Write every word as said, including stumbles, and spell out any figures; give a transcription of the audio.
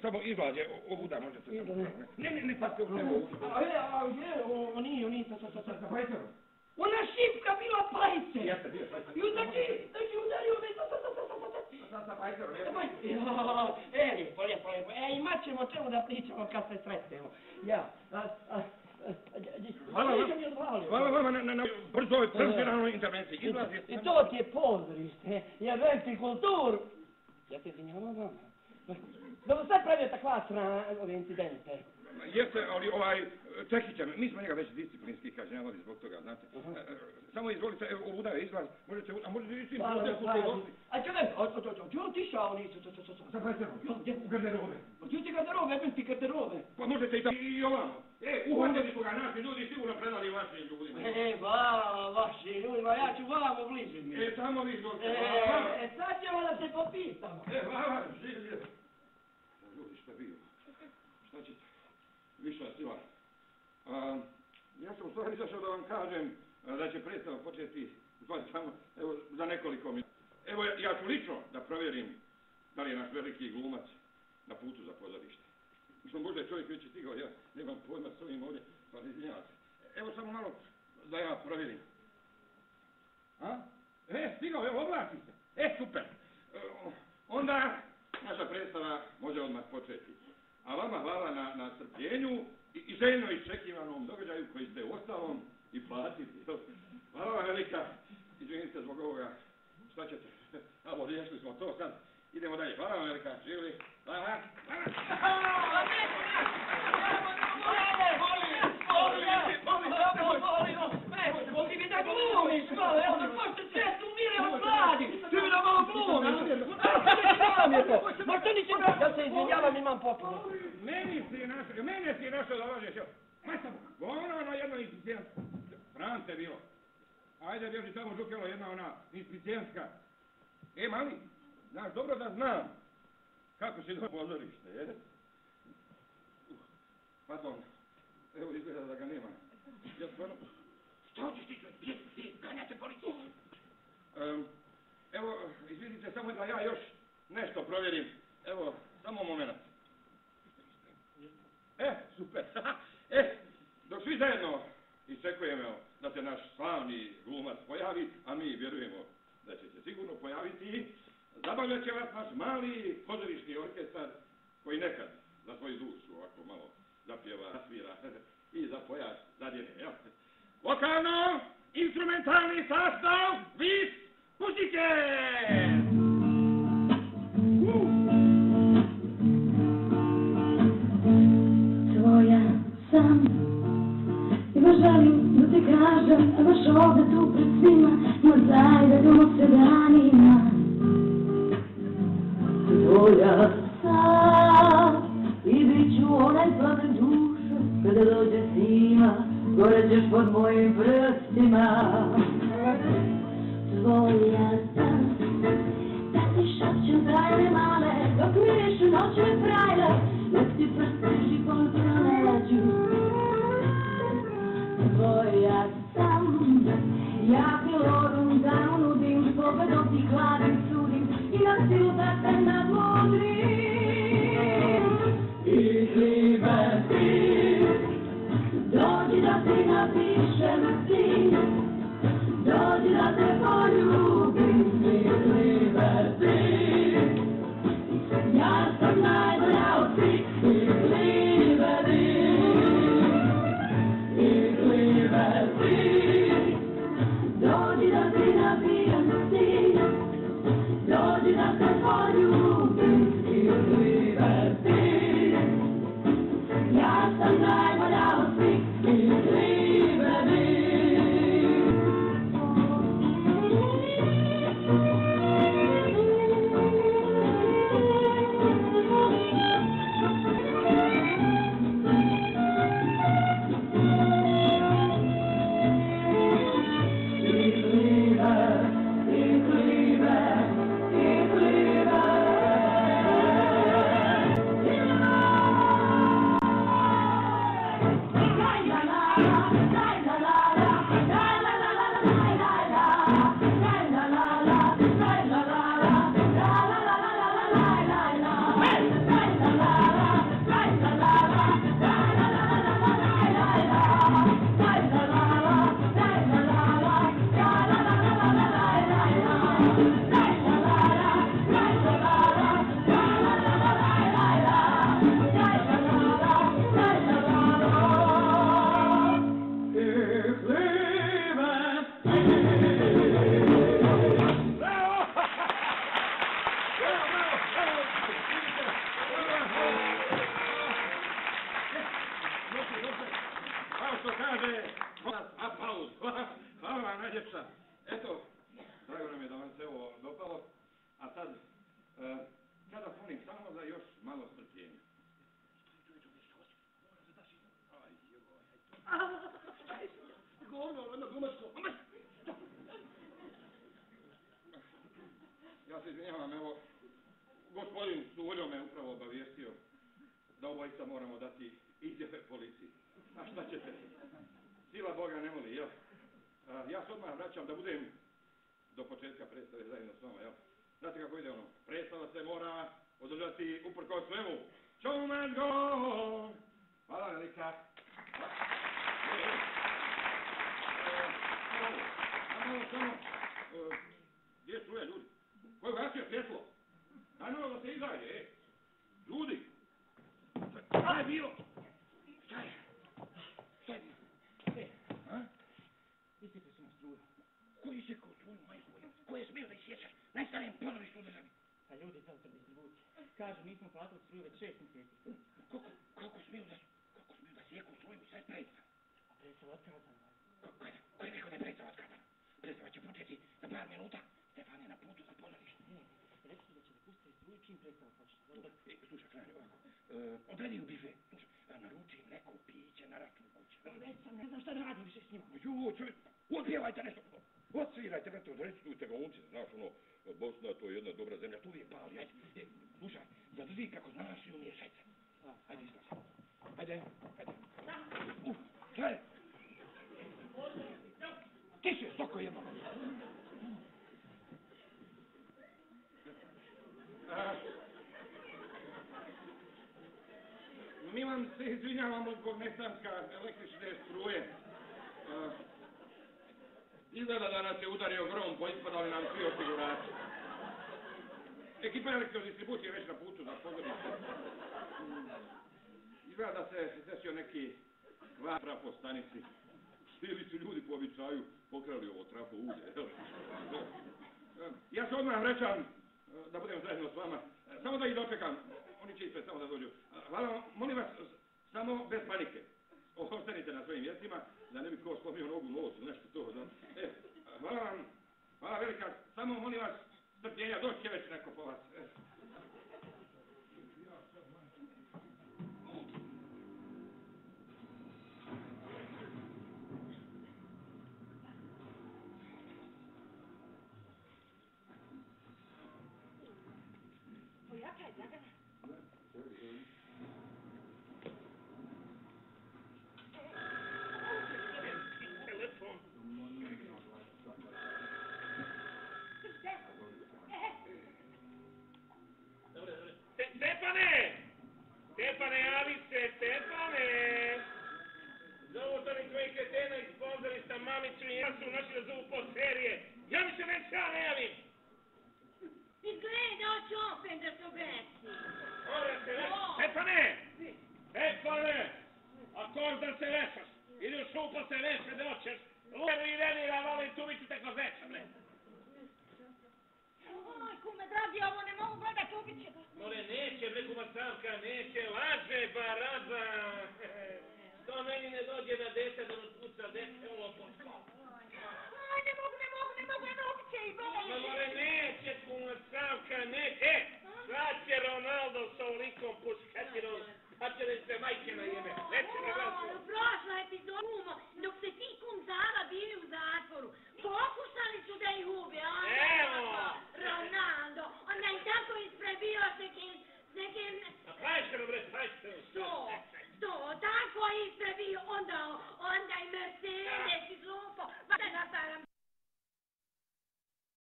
samo izlađe, ovuda možete samo. Ne, ne, ne pasti ovo nebo. A je, a je, oni, oni, sa, sa, sa, sa, sa pajcerom. Ona šipka bila pajce. Jeste, bio pajcer. I znači, znači udario me, sa, sa, sa, sa, sa, sa. Sa, sa pajcerom, ne? E, lijepo, lijepo, lijepo. E, imat ćemo o čemu da pričamo kad se sretnemo. Ja, a, a, Hvala Hvala vama na, na, na brzoj, profesionalnoj intervenciji. Izlazi. I to ti je pozorište, je veliki kultur. Ja te izvinjavam vama. Da mu sad pravio takva strana ove incidente. Jeste, ali ovaj, čekiće, mi smo njega već disciplinski kažnjavali zbog toga, znate. Uh -huh. Samo izvolite, evo, ovuda je izlaz, možete, a možete i svim putem putem došli. A čekaj, gdje on tišao nisu, to, to, to, to. Sa pajcerom, u garderobe. Gdje ti garderobe, bez ti garderobe? Pa možete i tamo, i ovamo. E, uhvatili su ga naši ljudi, sigurno predali vašim ljudima. E, va, vaši ljudima, ja ću vamo bliže mi. E, tamo vi došli. E, sad ćemo da se popitamo. E, va, življe. Ljudi, šta bio? Šta ćete? Viša sila. A, ja sam u stvari izašao da vam kažem da će predstava početi samo evo, za nekoliko minuta. Evo, ja, ja ću lično da provjerim da li je naš veliki glumac na putu za pozorište. Što možda je čovjek već je stigao, ja nemam pojma s ovim ovdje, pa izvinjavam se. Evo samo malo da ja provjerim. A? E, stigao, evo, oblači se. E, super. E, onda naša predstava može odmah početi. A vama hvala na, na strpljenju i, i željno iščekivanom događaju koji ste u ostalom i platiti. Hvala vam velika. Izvinite zbog ovoga. Šta ćete? Abo, riješili smo to sad. Idemo dalje. Hvala vam velika. Živjeli. Hvala. Hvala. Ti mi da glumiš malo, evo da možete svijet umire od mladi. Ti mi da malo glumiš. Šta mi je to? Ma to ničem, ja se izvinjavam, imam potpuno. Meni si našao, mene si našao da lažeš. Ma sam, ono na jedno inspicijensko. France je bilo. Ajde, bježi tamo žukelo jedna ona inspicijenska. E, mali, znaš, dobro da znam kako si do pozorište, je? Uh, pardon, evo izgleda da ga nema. Ja stvarno... Što ćeš ti, gdje, gdje, ganjate policiju? Um, evo, izvidite samo da ja još nešto provjerim. Evo, samo moment. E, super. E, dok svi zajedno iščekujemo da se naš slavni glumac pojavi, a mi vjerujemo da će se sigurno pojaviti, zabavljat će vas naš mali pozorišni orkestar koji nekad za svoju dušu ovako malo zapjeva, svira i za pojač zadjene. Evo. Vokalno, instrumentalni sastav, vis, muzike! Tvoja sam i baš želim da ti kažem, a baš ovdje tu pred svima, ma daj da dumo se danima. Tvoja sam i bit ću onaj plamen duša kada dođe zima. Gore ćeš pod mojim prstima. Tvoja sam, da ti šapću tajne male, dok mirišu noćne frajle, nek ti prsti život pronađu. Tvoja sam, ja pilorom da unudim, pobedom ti hladim, sudim i na silu da te nadmudrim. I klibe ti, dođi da ti napišem ti, dođi da te poljubim, svitljive ti. Ja sam najbolja od svih, svitljive ti, svitljive ti. Dođi da ti napišem ti, dođi da te poljubim, svitljive ti. Ja sam najbolja od svih, svitljive ti. dvojica moramo dati izjave policiji. A šta ćete? Sila Boga ne moli, jel? A, ja se odmah vraćam da budem do početka predstave zajedno s vama, jel? Znate kako ide ono? Predstava se mora održati uprkos svemu. Show must go on! Hvala velika. Samo, samo, gdje je struja, ljudi? Ko je ugasio svjetlo? Daj malo da se izađe, e! Ljudi! Šta je bilo? Šta je? Šta je bilo? E, a? Isjekli su na struju. Ko je isjekao struju, majku? Ko je smio da isječeš? Najstarijem pozorištu u državi. Pa ljudi iz elektrodistribucije. Kažu, nismo platili struju već šest mjeseci. Kako, kako smiju da, kako smiju da sjeku struju i sve predstav? A predstava otkazana. Kada? Ko je rekao da je predstava otkazana? Predstava će početi za par minuta. Stefan je na putu za pozorište. Ne, rekli da će da pustiti struju čim predstava počne. Dobro. E, slušaj, Franje, ovako. E, odredi u bife. Slušaj, naruči neko piće na račun kuće. Već sam, ne znam šta da radim više s njima. Jo, čovjek, odpjevajte nešto. Odsvirajte, brate, odrecitujte ga umci, znaš ono, Bosna to je jedna dobra zemlja, tu uvijek pali, ajde. E, slušaj, zadrži kako znaš i umiješ, ajde. Ajde, iskaš. Ajde, ajde. Uf, šta je? Ti se, stoko jedno. Mi vam se izvinjavamo zbog nestanka električne struje. A, izgleda da nas je udario grom, poispadali nam svi osigurači. Ekipa elektrodistribucije je već na putu za pozorište. Izgleda da se desio neki kvar trafo stanici. Ili su ljudi po običaju pokrali ovo trafo ulje. Ja se odmah vraćam da budem zajedno s vama. Samo da ih dočekam. Oni će ispred samo da dođu. Hvala, molim vas, samo bez panike. Ostanite na svojim mjestima, da ne bi ko slomio nogu u nosu, nešto to. Da. E, hvala vam, hvala velika, samo molim vas, strpljenja, doći će već neko po vas. E. Ojačaj, Dragana. Telefon. Stefane! Stefane, javi se, Stefane! Zovu to mi tvoji kretena iz pozorišta, mamiću i ja su našli da zovu po serije. Javi se, već ja ne javim! Izgleda, hoću opet da se obesi. Ora se veš, Stefane! Stefane! Ako da se vešaš, ili u šupo se veše da hoćeš, Lero i Renira volim tu biti tako veća, bre. Oj, kume, dragi, ovo ne mogu gledat, ubit će ga. More, neće, bre, kuma Savka, neće, laže, baraza. Što meni ne dođe na dete da nas puca dete, ovo pošlo. Aj, ne mogu, ne mogu, ne mogu, ne mogu će i boga. Ma more, neće, kuma Savka, neće. E, sad će Ronaldo s ovolikom puškatirom, a će da se majke na jeme. Neće na glasu.